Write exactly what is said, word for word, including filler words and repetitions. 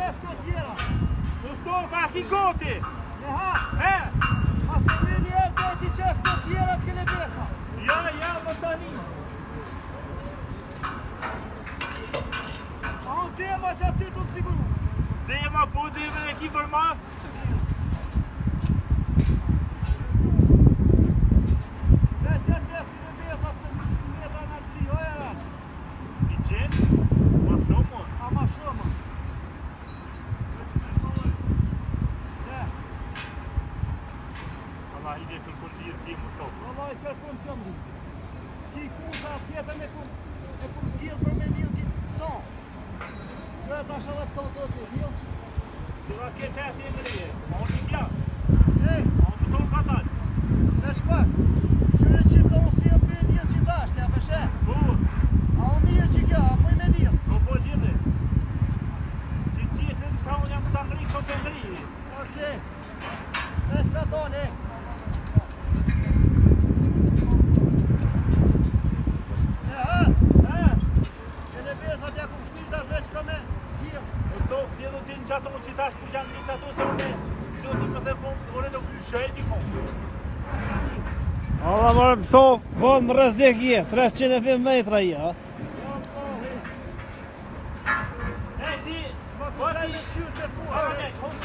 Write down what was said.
qesto tjera. Nu står bak i gati. Jaha. He? Ma se më një herë do t'i qesto tjera t'kene besa. Ja, ja, më tani. A unë tema që aty t'u të siguru. Dema po deme e ki për mas. Vestja qeski në besat se një qind metra në alësi, o e rash. I qenë? Ma shumë? A ma shumë. Ne. Allah, ide kërkun të jirë si më stopë. Allah i kërkun që më rritë. Ski kusha tjetën e kum, e kum zgjidh për me milki to. Që e tash edhe këto do të zgjidh. Të va ke qesi e mërije, ma unë një pja. Ej, Ma unë të tonë ka talë. në shpak. Qyre që to si e për një që dasht, ja përshe. Po, A o mirë që kja, a poj me lidh. po po gjithë. Që qitën, ka unë jam të ngri, ko të ngri. Okej. E shka dole. E ha, He? kene besat ja kum shpil tash veç ka me zgjidh. E to, një do t'in qato që tash ku janë një qato se unë do t'i mëse po ore do kry shëjt i kom. Allah më mësof, bon rrezik je, trecëqind e fimm metra je, ha? Hey, ti, S'ma po ku ti, me qyrë të po puha. ne,